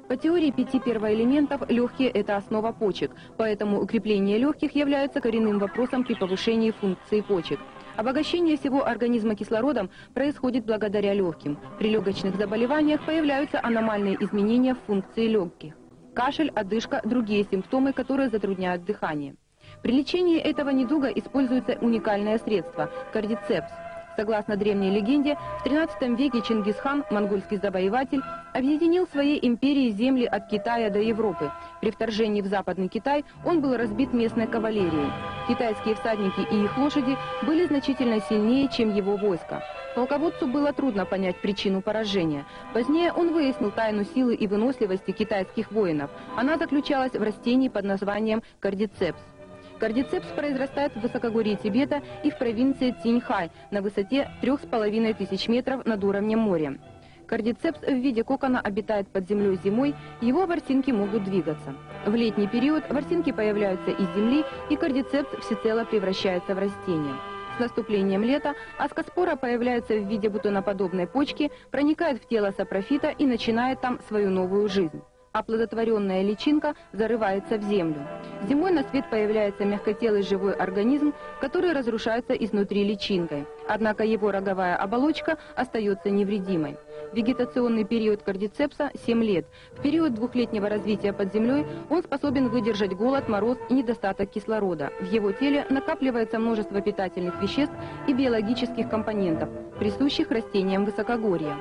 По теории 5 первоэлементов легкие – это основа почек, поэтому укрепление легких является коренным вопросом при повышении функции почек. Обогащение всего организма кислородом происходит благодаря легким. При легочных заболеваниях появляются аномальные изменения в функции легких. Кашель, одышка – другие симптомы, которые затрудняют дыхание. При лечении этого недуга используется уникальное средство – кардицепс. Согласно древней легенде, в XIII веке Чингисхан, монгольский завоеватель, объединил в своей империи земли от Китая до Европы. При вторжении в Западный Китай он был разбит местной кавалерией. Китайские всадники и их лошади были значительно сильнее, чем его войско. Полководцу было трудно понять причину поражения. Позднее он выяснил тайну силы и выносливости китайских воинов. Она заключалась в растении под названием кардицепс. Кардицепс произрастает в высокогорье Тибета и в провинции Циньхай на высоте 3500 метров над уровнем моря. Кардицепс в виде кокона обитает под землей зимой, его ворсинки могут двигаться. В летний период ворсинки появляются из земли, и кардицепс всецело превращается в растение. С наступлением лета аскоспора появляется в виде бутоноподобной почки, проникает в тело сапрофита и начинает там свою новую жизнь. Оплодотворенная личинка зарывается в землю. Зимой на свет появляется мягкотелый живой организм, который разрушается изнутри личинкой. Однако его роговая оболочка остается невредимой. Вегетационный период кардицепса – 7 лет. В период двухлетнего развития под землей он способен выдержать голод, мороз и недостаток кислорода. В его теле накапливается множество питательных веществ и биологических компонентов, присущих растениям высокогорья.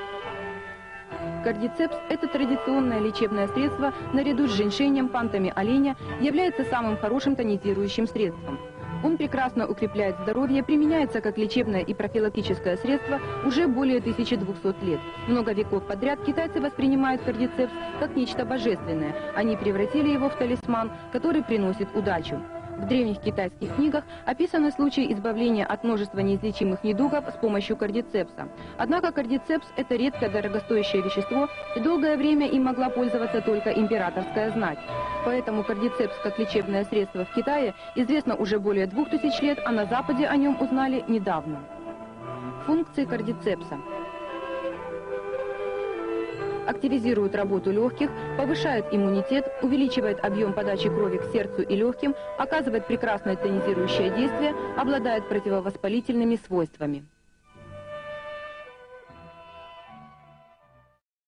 Кардицепс – это традиционное лечебное средство, наряду с женьшенем, пантами оленя, является самым хорошим тонизирующим средством. Он прекрасно укрепляет здоровье, применяется как лечебное и профилактическое средство уже более 1200 лет. Много веков подряд китайцы воспринимают кардицепс как нечто божественное. Они превратили его в талисман, который приносит удачу. В древних китайских книгах описаны случаи избавления от множества неизлечимых недугов с помощью кардицепса. Однако кардицепс – это редкое дорогостоящее вещество, и долгое время им могла пользоваться только императорская знать. Поэтому кардицепс как лечебное средство в Китае известно уже более 2000 лет, а на Западе о нем узнали недавно. Функции кардицепса. Активизирует работу легких, повышает иммунитет, увеличивает объем подачи крови к сердцу и легким, оказывает прекрасное тонизирующее действие, обладает противовоспалительными свойствами.